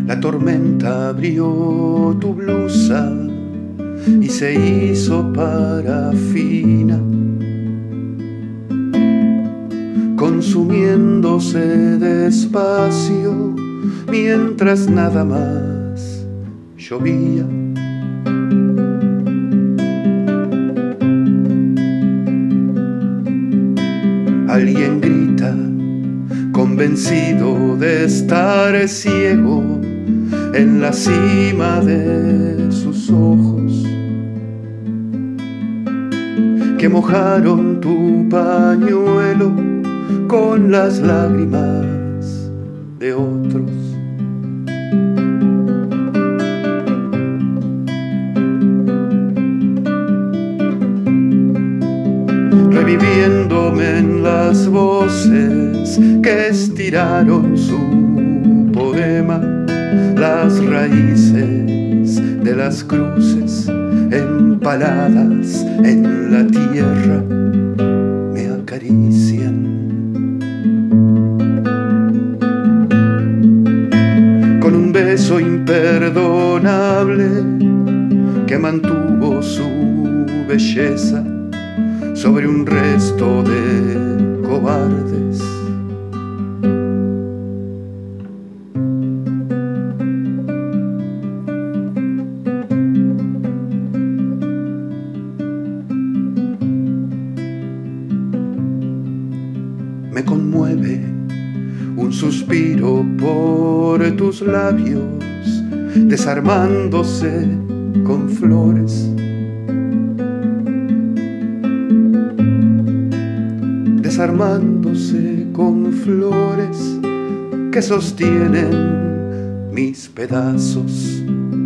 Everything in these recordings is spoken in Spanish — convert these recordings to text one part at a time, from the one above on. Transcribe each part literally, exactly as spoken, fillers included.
La tormenta abrió tu blusa y se hizo parafina, consumiéndose despacio mientras nada más llovía. Alguien grita, convencido de estar ciego en la cima de sus ojos, que mojaron tu pañuelo con las lágrimas de otros. Reviviéndome en las voces que estiraron su poema, las raíces de las cruces empaladas en la tierra me acarician. Con un beso imperdonable que mantuvo su belleza sobre un resto de cobardes. Me conmueve un suspiro por tus labios, desarmándose con flores. Desarmándose con flores que sostienen mis pedazos.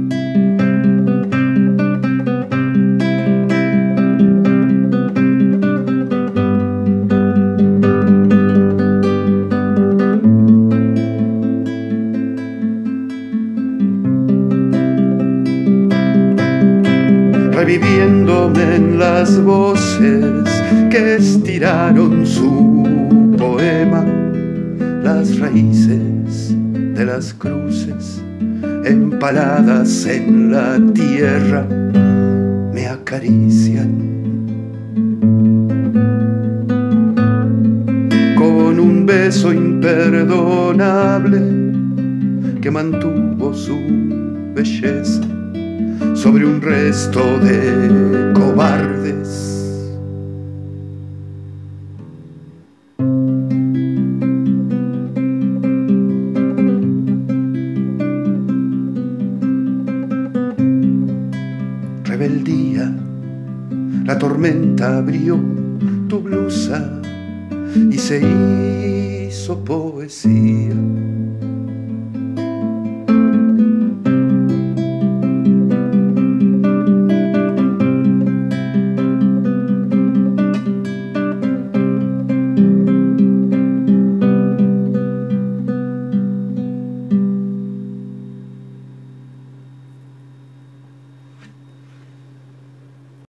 Reviviéndome en las voces que estiraron su poema, las raíces de las cruces empaladas en la tierra me acarician. Con un beso imperdonable que mantuvo su belleza sobre un resto de cobardes. Rebeldía, la tormenta abrió tu blusa y se hizo poesía.